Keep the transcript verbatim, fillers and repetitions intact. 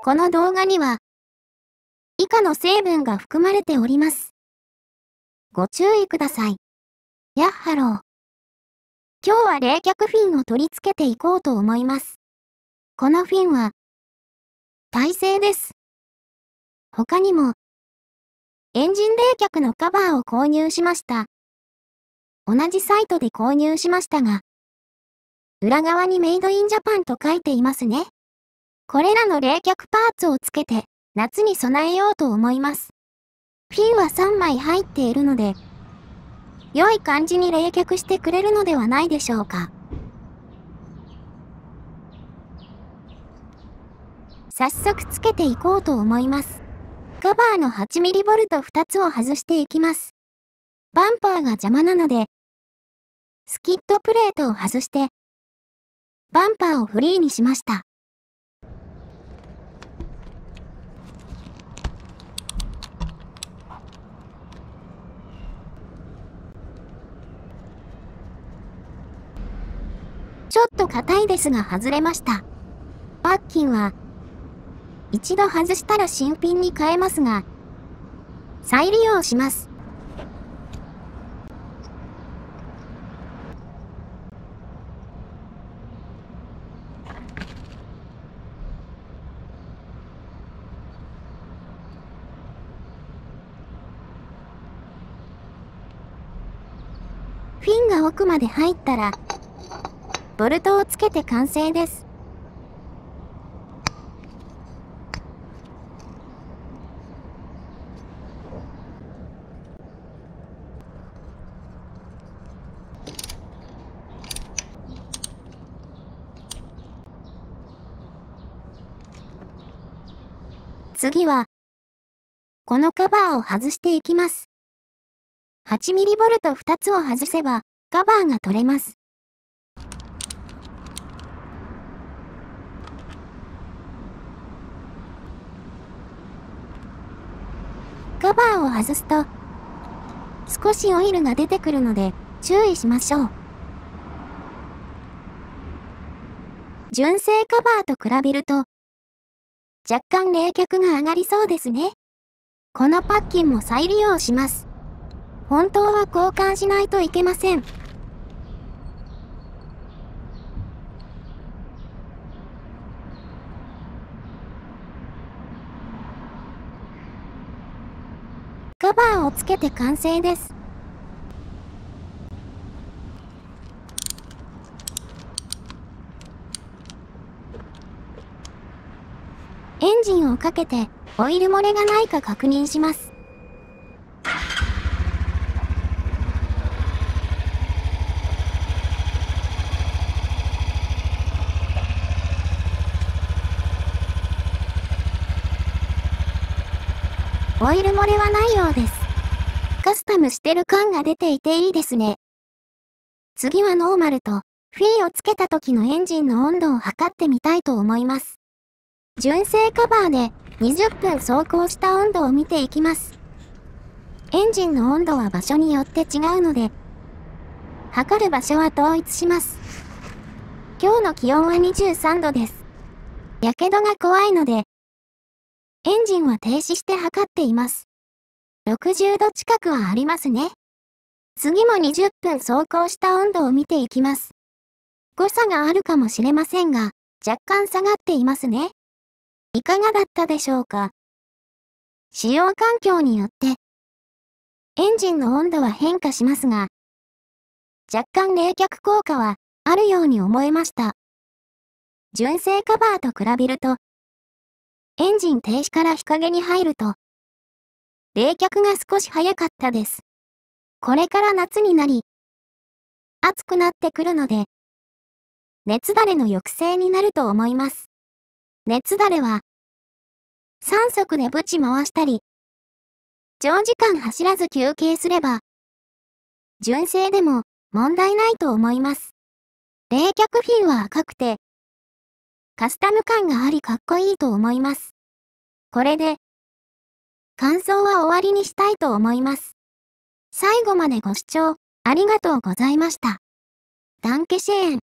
この動画には、以下の成分が含まれております。ご注意ください。やっはろー。今日は冷却フィンを取り付けていこうと思います。このフィンは、耐性です。他にも、エンジン冷却のカバーを購入しました。同じサイトで購入しましたが、裏側にメイドインジャパンと書いていますね。これらの冷却パーツをつけて、夏に備えようと思います。フィンはさんまい入っているので、良い感じに冷却してくれるのではないでしょうか。早速つけていこうと思います。カバーの はちミリボルトふたつを外していきます。バンパーが邪魔なので、スキットプレートを外して、バンパーをフリーにしました。ちょっと硬いですが外れました。パッキンは、一度外したら新品に変えますが、再利用します。フィンが奥まで入ったら、ボルトをつけて完成です。次は、このカバーを外していきます。はちミリボルトふたつを外せば、カバーが取れます。カバーを外すと、少しオイルが出てくるので、注意しましょう。純正カバーと比べると、若干冷却が上がりそうですね。このパッキンも再利用します。本当は交換しないといけません。カバーをつけて完成です。エンジンをかけてオイル漏れがないか確認します。オイル漏れはないようです。カスタムしてる感が出ていていいですね。次はノーマルとフィンをつけた時のエンジンの温度を測ってみたいと思います。純正カバーでにじゅっぷん走行した温度を見ていきます。エンジンの温度は場所によって違うので、測る場所は統一します。今日の気温はにじゅうさんどです。やけどが怖いので、エンジンは停止して測っています。ろくじゅうど近くはありますね。次もにじゅっぷん走行した温度を見ていきます。誤差があるかもしれませんが、若干下がっていますね。いかがだったでしょうか。使用環境によって、エンジンの温度は変化しますが、若干冷却効果はあるように思えました。純正カバーと比べると、エンジン停止から日陰に入ると、冷却が少し早かったです。これから夏になり、暑くなってくるので、熱垂れの抑制になると思います。熱垂れは、さん速でブチ回したり、長時間走らず休憩すれば、純正でも問題ないと思います。冷却フィンは赤くて、カスタム感がありかっこいいと思います。これで、感想は終わりにしたいと思います。最後までご視聴ありがとうございました。ダンケシェーン。